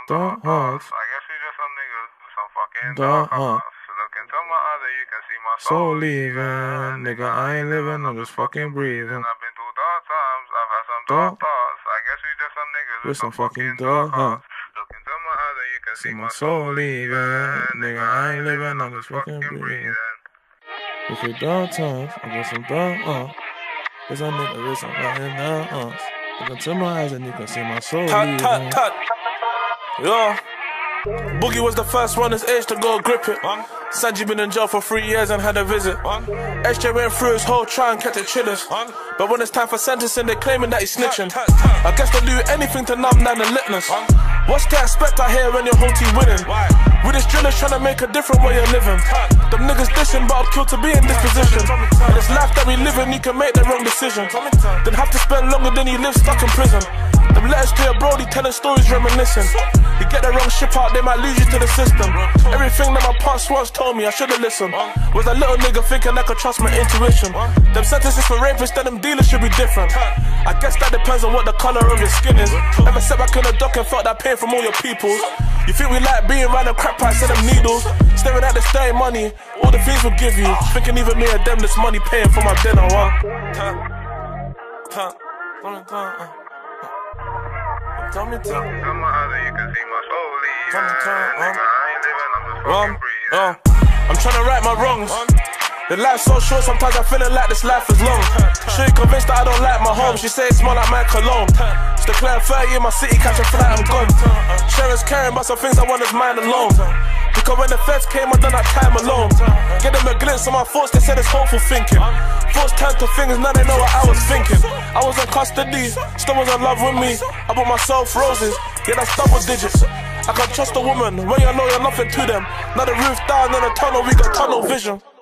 Dog hogs. I guess we just some niggas, some fucking Dog dog hogs. hogs. Look into my other, you can see my Soul leaving. Nigga, I ain't living, I'm just fucking breathing. I've been through dark times, I've had some Dog. dark thoughts. I guess we just some niggas With some fucking dog hogs. Look into my other, you can See my soul leaving. Nigga, I ain't living, I'm just fucking breathing. If it dog times, I got some dog hogs. There's a nigga with some fucking dog hogs. Look into my eyes and you can see my soul leaving. Tut. Yo. Boogie was the first one his age to go grip it. Sanji been in jail for 3 years and had a visit. SJ went through his whole trial and kept it chillers. But when it's time for sentencing, they claiming that he's snitching. I guess they'll do anything to numb down the litness. What's to expect out here when your whole team winning? We just drillers trying to make a different way of living. Them niggas dissing, but I'm killed to be in this position. And this life that we live in, you can make the wrong decision. Then have to spend longer than you live stuck in prison. Them letters to your brody telling stories reminiscing. You get the wrong ship out, they might lose you to the system. Everything that my past once told me, I should've listened. Was a little nigga thinking I could trust my intuition. Them sentences for rapists, then them dealers should be different. I guess that depends on what the color of your skin is. Ever sat back in the dock and felt that pain from all your peoples? You think we like being round them crap pipes and them needles? Staring at the dirty money, all the things we'll give you. Thinking even me and them this money paying for my dinner, Tell me, you can see my soul leaving. Nigga, I ain't living, I'm just fucking breathing. I'm trying to right my wrongs. The life's so short, sometimes I'm feeling like this life is long. She convinced that I don't like my home. She say it smell like my cologne. It's declared 30 in my city, catch a flight, I'm gone. Sharon's caring about some things I want is mine alone. Because when the feds came, I done that time alone. Get them a glimpse of my thoughts, they said it's hopeful thinking. Thoughts turned to things, now they know what I was thinking. I was in custody, still was in love with me. I bought myself roses, yeah that's double digits. I can't trust a woman, when you know you're nothing to them. Now the roof down in the tunnel, we got tunnel vision.